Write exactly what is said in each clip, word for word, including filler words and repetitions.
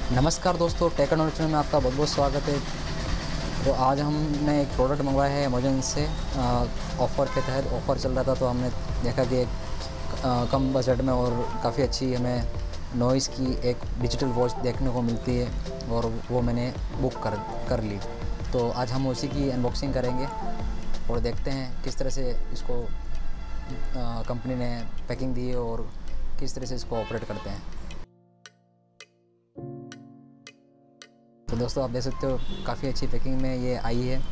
नमस्कार दोस्तों, take knowledge channel में आपका बहुत बहुत स्वागत है। तो आज हमने एक प्रोडक्ट मंगवाया है अमेज़न से। ऑफ़र के तहत ऑफ़र चल रहा था, तो हमने देखा कि एक आ, कम बजट में और काफ़ी अच्छी हमें नॉइज़ की एक डिजिटल वॉच देखने को मिलती है, और वो मैंने बुक कर कर ली। तो आज हम उसी की अनबॉक्सिंग करेंगे और देखते हैं किस तरह से इसको कंपनी ने पैकिंग दी है और किस तरह से इसको ऑपरेट करते हैं। तो दोस्तों, आप देख सकते हो काफ़ी अच्छी पैकिंग में ये आई है।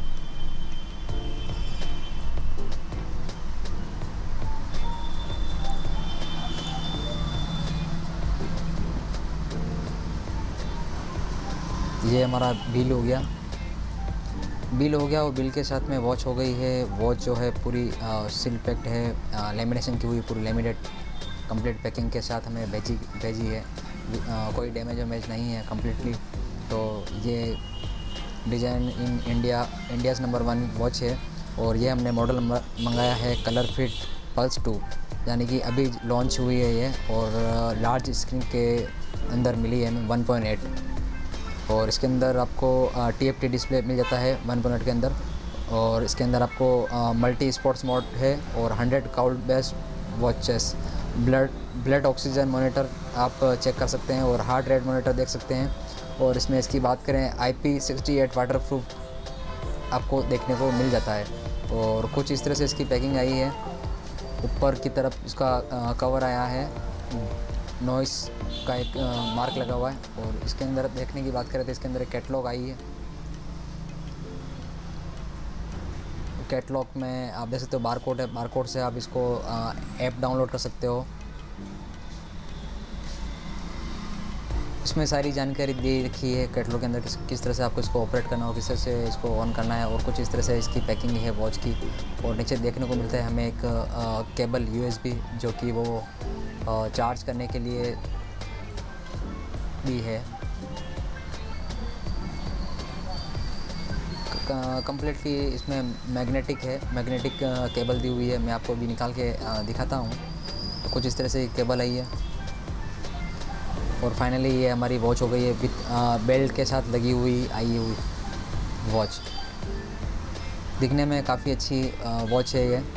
ये हमारा बिल हो गया बिल हो गया और बिल के साथ में वॉच हो गई है। वॉच जो है पूरी सील पैक्ड है, लेमिनेशन की हुई, पूरी लेमिनेट कंप्लीट पैकिंग के साथ हमें भेजी भेजी है। आ, कोई डैमेज वैमेज नहीं है कंप्लीटली। तो ये design in India India's number one watch है, और ये हमने मॉडल मंगाया है कलर फिट पल्स टू, यानी कि अभी लॉन्च हुई है ये, और लार्ज स्क्रीन के अंदर मिली है वन पॉइंट एट। और इसके अंदर आपको टी एफ टी डिस्प्ले मिल जाता है वन पॉइंट एट के अंदर, और इसके अंदर आपको मल्टी स्पोर्ट्स मोड है और hundred count best watches. Blood blood oxygen monitor आप चेक कर सकते हैं और हार्ट रेट मॉनिटर देख सकते हैं। और इसमें इसकी बात करें I P sixty eight water proof आपको देखने को मिल जाता है। और कुछ इस तरह से इसकी पैकिंग आई है। ऊपर की तरफ इसका आ, कवर आया है, नॉइस का एक आ, मार्क लगा हुआ है। और इसके अंदर देखने की बात करें तो इसके अंदर एक कैटलॉग आई है। कैटलॉग में आप देख सकते हो बारकोड है, बारकोड से आप इसको ऐप डाउनलोड कर सकते हो। इसमें सारी जानकारी दे रखी है कैटलॉग के अंदर, किस किस तरह से आपको इसको ऑपरेट करना हो, किस तरह से इसको ऑन करना है, और कुछ इस तरह से इसकी पैकिंग है वॉच की। और नीचे देखने को मिलता है हमें एक आ, केबल यू एस बी, जो कि वो आ, चार्ज करने के लिए भी है। कम्प्लीटली इसमें मैग्नेटिक है, मैग्नेटिक केबल दी हुई है। मैं आपको अभी निकाल के आ, दिखाता हूँ। तो कुछ इस तरह से केबल आई है। और फाइनली ये हमारी वॉच हो गई है विथ बेल्ट के साथ लगी हुई आई हुई वॉच। दिखने में काफ़ी अच्छी वॉच है ये।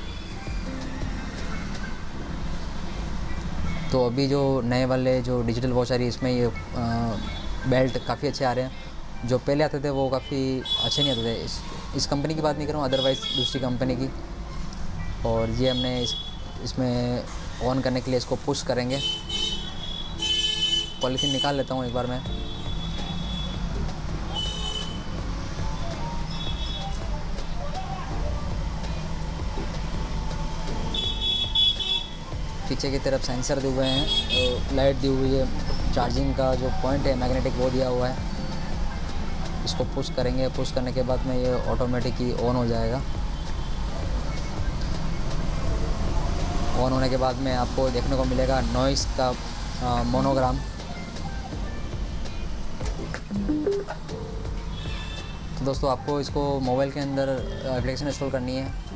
तो अभी जो नए वाले जो डिजिटल वॉच आ रही है, इसमें ये आ, बेल्ट काफ़ी अच्छे आ रहे हैं। जो पहले आते थे वो काफ़ी अच्छे नहीं आते थे। इस इस कंपनी की बात नहीं कर रहा हूँ, अदरवाइज़ दूसरी कंपनी की। और ये हमने इस इसमें ऑन करने के लिए इसको पुश करेंगे। पॉलीथीन निकाल लेता हूँ एक बार मैं। पीछे की तरफ सेंसर दिए हुए हैं, तो लाइट दी हुई है, चार्जिंग का जो पॉइंट है मैग्नेटिक वो दिया हुआ है। इसको पुश करेंगे, पुश करने के बाद में ये ऑटोमेटिक ही ऑन हो जाएगा। ऑन होने के बाद में आपको देखने को मिलेगा नॉइस का आ, मोनोग्राम। तो दोस्तों, आपको इसको मोबाइल के अंदर एप्लीकेशन इंस्टॉल करनी है।